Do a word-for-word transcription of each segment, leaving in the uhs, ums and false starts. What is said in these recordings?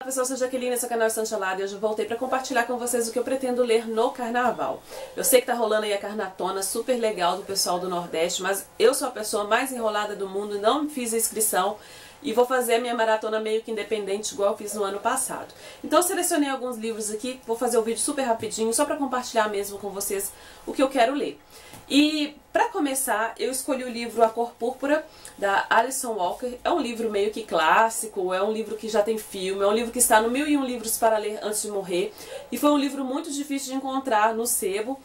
Pessoal, eu sou Jaqueline, esse é o canal Estante Alada e hoje eu voltei para compartilhar com vocês o que eu pretendo ler no carnaval. Eu sei que tá rolando aí a carnatona super legal do pessoal do Nordeste, mas eu sou a pessoa mais enrolada do mundo, não fiz a inscrição e vou fazer a minha maratona meio que independente, igual eu fiz no ano passado. Então eu selecionei alguns livros aqui, vou fazer o vídeo super rapidinho, só para compartilhar mesmo com vocês o que eu quero ler. E para começar, eu escolhi o livro A Cor Púrpura, da Alison Walker. É um livro meio que clássico, é um livro que já tem filme, é um livro que está no Mil e Um Livros para Ler Antes de Morrer. E foi um livro muito difícil de encontrar no sebo.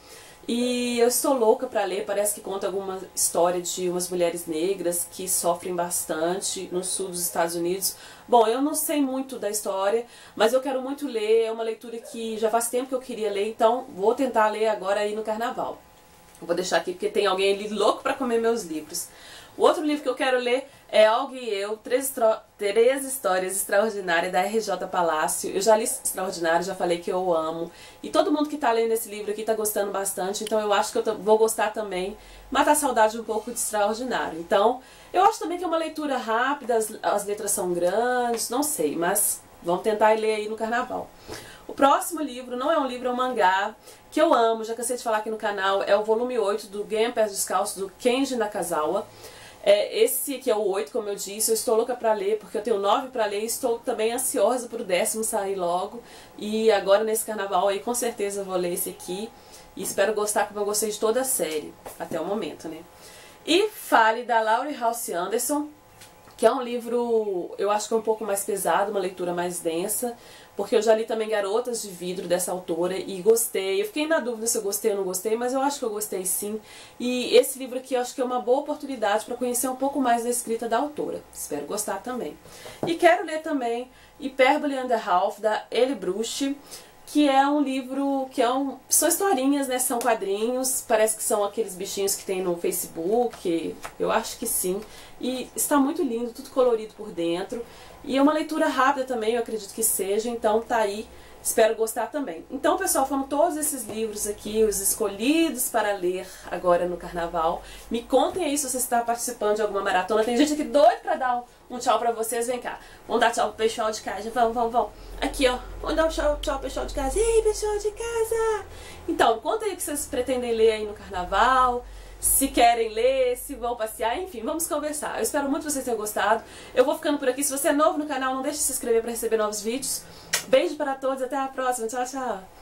E eu estou louca para ler, parece que conta alguma história de umas mulheres negras que sofrem bastante no sul dos Estados Unidos. Bom, eu não sei muito da história, mas eu quero muito ler, é uma leitura que já faz tempo que eu queria ler, então vou tentar ler agora aí no carnaval. Vou deixar aqui porque tem alguém ali louco para comer meus livros. O outro livro que eu quero ler é Olga e Eu, Três, Três Histórias Extraordinárias, da R J Palácio. Eu já li Extraordinário, já falei que eu amo. E todo mundo que está lendo esse livro aqui está gostando bastante, então eu acho que eu vou gostar também. Matar a saudade um pouco de Extraordinário. Então, eu acho também que é uma leitura rápida, as, as letras são grandes, não sei, mas vamos tentar ler aí no carnaval. O próximo livro não é um livro, é um mangá, que eu amo, já cansei de falar aqui no canal, é o volume oito do Ganha Pés Descalços, do Kenji Nakazawa. É, esse aqui é o oito, como eu disse, eu estou louca pra ler, porque eu tenho nove pra ler e estou também ansiosa pro décimo sair logo. E agora nesse carnaval aí com certeza eu vou ler esse aqui e espero gostar como eu gostei de toda a série, até o momento, né? E Fale, da Laurie Halse Anderson, que é um livro, eu acho que é um pouco mais pesado, uma leitura mais densa, porque eu já li também Garotas de Vidro, dessa autora, e gostei. Eu fiquei na dúvida se eu gostei ou não gostei, mas eu acho que eu gostei sim. E esse livro aqui eu acho que é uma boa oportunidade para conhecer um pouco mais da escrita da autora. Espero gostar também. E quero ler também Hipérbole and a Half, da Eli Bruch, que é um livro que é um, são historinhas, né? São quadrinhos, parece que são aqueles bichinhos que tem no Facebook, eu acho que sim. E está muito lindo, tudo colorido por dentro. E é uma leitura rápida também, eu acredito que seja, então tá aí, espero gostar também. Então, pessoal, foram todos esses livros aqui, os escolhidos para ler agora no carnaval. Me contem aí se você está participando de alguma maratona. Tem gente aqui doida pra dar um, um tchau pra vocês, vem cá. Vamos dar tchau pro pessoal de casa, vamos, vamos, vamos. Aqui, ó, vamos dar um tchau, tchau pro pessoal de casa. Ei, pessoal de casa! Então, conta aí o que vocês pretendem ler aí no carnaval. Se querem ler, se vão passear, enfim, vamos conversar. Eu espero muito que vocês tenham gostado. Eu vou ficando por aqui. Se você é novo no canal, não deixe de se inscrever para receber novos vídeos. Beijo para todos, até a próxima. Tchau, tchau.